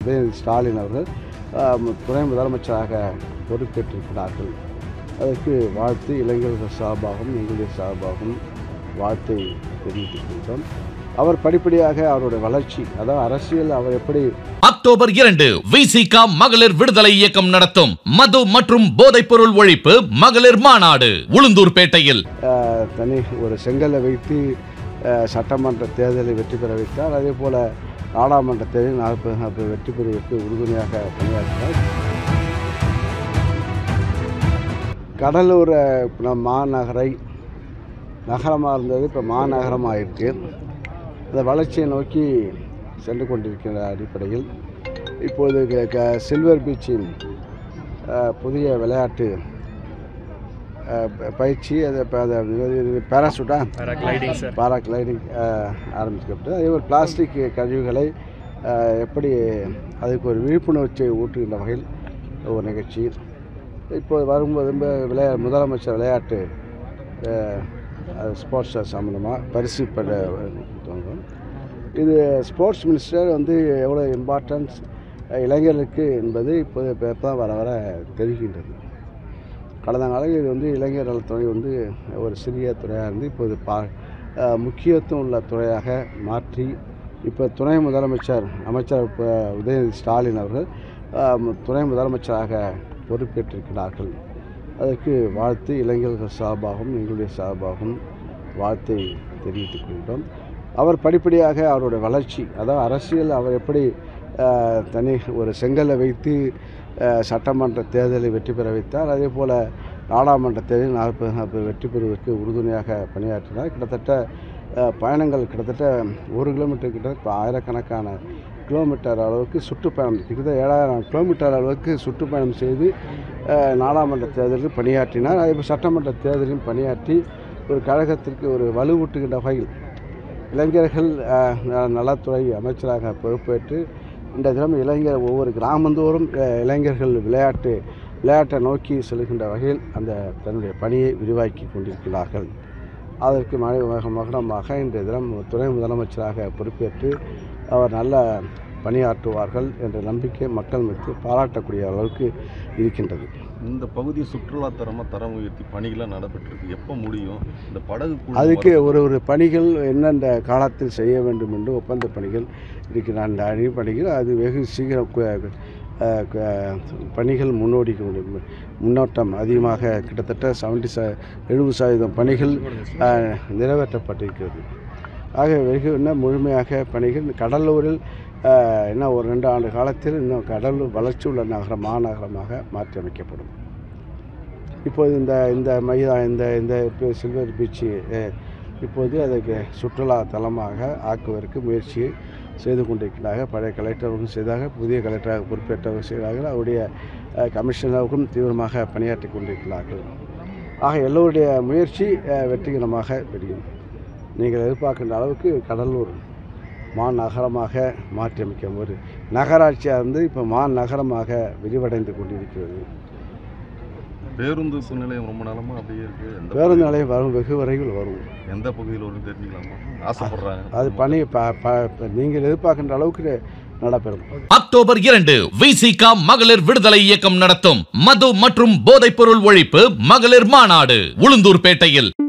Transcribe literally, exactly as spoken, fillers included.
உதயநிதி ஸ்டாலின் அவர்கள் துணை முதலமைச்சராக பொறுப்பேற்றிருக்கிறார்கள். அதற்கு வாழ்த்து இளைஞர்கள் சார்பாகவும் எங்களுடைய சார்பாகவும் வாழ்த்தை தெரிவித்திருக்கின்றோம். அவர் படிப்படியாக அவருடைய வளர்ச்சி, அதாவது அரசியல் அவர் எப்படி. அக்டோபர் இரண்டு விசிகா மகளிர் விடுதலை இயக்கம் நடத்தும் மது மற்றும் போதைப் பொருள் ஒழிப்பு மகளிர் மாநாடு உளுந்தூர்பேட்டையில் தனி ஒரு செங்கலை வைத்து சட்டமன்ற தேர்தலை வெற்றி பெற வைத்தார். அதே போல நாடாளுமன்ற தேர்தலில் நாற்பது நாற்பது வெற்றி பெறுவதற்கு உறுதுணையாக பணியாற்றினார். கடலூர் மாநகரை நகரமாக இருந்தது, இப்போ மாநகரமாக இருக்கு. அந்த வளர்ச்சியை நோக்கி சென்று கொண்டிருக்கிற அடிப்படையில் இப்போது சில்வர் பீச்சின் புதிய விளையாட்டு பயிற்சி, அது பேராசூட்டா பேராகிளைடிங் ஆரம்பிக்கப்பட்டது. அதே போல் பிளாஸ்டிக் கழிவுகளை எப்படி அதுக்கு ஒரு விழிப்புணர்ச்சியை ஊட்டுகின்ற வகையில் ஒரு நிகழ்ச்சி. இப்போது வரும்போது விளையா முதலமைச்சர் விளையாட்டு ஸ்போர்ட்ஸ் சம்மந்தமாக பரிசு பெற இது ஸ்போர்ட்ஸ் மினிஸ்டர் வந்து எவ்வளோ இம்பார்ட்டன்ஸ் இளைஞர்களுக்கு என்பது இப்போது இப்போ தான் வர வர தெரிகின்றது. கடந்த காலங்களில் இது வந்து இளைஞர் நலத்துறை வந்து ஒரு சிறிய துறையாக இருந்து இப்போது பா முக்கியத்துவம் உள்ள துறையாக மாற்றி இப்போ துணை முதலமைச்சர் அமைச்சர் இப்போ உதயநிதி ஸ்டாலின் அவர்கள் துணை முதலமைச்சராக பொறுப்பேற்றிருக்கிறார்கள். அதற்கு வாழ்த்து இளைஞர்கள் சார்பாகவும் எங்களுடைய சார்பாகவும் வாழ்த்தை தெரிவித்துக் கொள்கிறோம். அவர் படிப்படியாக அவருடைய வளர்ச்சி, அதாவது அரசியல் அவர் எப்படி தனி ஒரு செங்கலை வைத்து சட்டமன்ற தேர்தலை வெற்றி பெற வைத்தார். அதே போல் நாடாளுமன்ற தேர்தலில் நாற்பது நாற்பது வெற்றி பெறுவதற்கு உறுதுணையாக பணியாற்றினார். கிட்டத்தட்ட பயணங்கள் கிட்டத்தட்ட ஒரு கிலோமீட்டர் கிட்ட இப்போ ஆயிரக்கணக்கான கிலோமீட்டர் அளவுக்கு சுற்றுப்பயணம், கிட்டத்தட்ட ஏழாயிரம் கிலோமீட்டர் அளவுக்கு சுற்றுப்பயணம் செய்து நாடாளுமன்ற தேர்தலில் பணியாற்றினார். அதே போல் சட்டமன்ற தேர்தலிலும் பணியாற்றி ஒரு கழகத்திற்கு ஒரு வலுவூட்டுகின்ற வகையில் இளைஞர்கள் நலத்துறை அமைச்சராக பொறுப்பேற்று இந்த தினம் இளைஞர் ஒவ்வொரு கிராமந்தோறும் இளைஞர்கள் விளையாட்டு விளையாட்டை நோக்கி செல்கின்ற வகையில் அந்த தன்னுடைய பணியை விரிவாக்கி கொண்டிருக்கிறார்கள். அதற்கு மகனமாக இன்றைய தினம் துணை முதலமைச்சராக பொறுப்பேற்று அவர் நல்ல பணியாற்றுவார்கள் என்ற நம்பிக்கை மக்கள் மீது பாராட்டக்கூடிய அளவுக்கு இருக்கின்றது. இந்த பகுதி சுற்றுலா தரமாக தரம் உயர்த்தி பணிகளாக நடைபெற்றிருக்கு. எப்போ முடியும் இந்த படகு? அதுக்கு ஒரு ஒரு பணிகள் எந்தெந்த காலத்தில் செய்ய வேண்டும் என்று ஒப்பந்த பணிகள் இருக்கிற அந்த அணி பணிகள் அது வெகு சீக்கிரம் பணிகள் முன்னோடி முன்னோட்டம் அதிகமாக கிட்டத்தட்ட செவன்டி ச எழுபது சதவீதம் பணிகள் நிறைவேற்றப்பட்டிருக்கிறது. ஆக வெகு இன்னும் முழுமையாக பணிகள் கடலூரில் இன்னும் ஒரு ரெண்டு ஆண்டு காலத்தில் இன்னும் கடலூர் வளர்ச்சி உள்ள நகரம் மாநகரமாக மாற்றி அமைக்கப்படும். இப்போது இந்த இந்த மைதா இந்த இந்த சில்வர் பீச்சு இப்போது அதுக்கு சுற்றுலா தலமாக ஆக்குவதற்கு முயற்சியை செய்து கொண்டிருக்கிறார்கள். பழைய கலெக்டர்களும் செய்தாக, புதிய கலெக்டராக பொறுப்பேற்றவர்கள் செய்தார்கள். அவருடைய கமிஷனருக்கும் தீவிரமாக பணியாற்றி கொண்டிருக்கிறார்கள். ஆக எல்லோருடைய முயற்சி வெற்றிகரமாக தெரியும். நீங்கள் எதிர்பார்க்கின்ற அளவுக்கு கடலூர் மாநகரமாக மாற்றியமைக்க ஒரு நகராட்சியாக இருந்து இப்போ மாநகரமாக விரிவடைந்து கொண்டிருக்கிறது. பேருந்து நிலையம் ரொம்ப நாளமாக அப்படியே இருக்குது. பேருந்து நிலையம் வரும், வெகு விரைவில் வரும். எந்த பகுதியில் வரும் தெரிஞ்சுக்கலாமா? ஆசைப்படுறாங்க. அது பணி நீங்கள் எதிர்பார்க்கின்ற அளவுக்கு நடைபெறும். அக்டோபர் இரண்டு விசிகா மகளிர் விடுதலை இயக்கம் நடத்தும் மது மற்றும் போதைப் பொருள் ஒழிப்பு மகளிர் மாநாடு உளுந்தூர்பேட்டையில்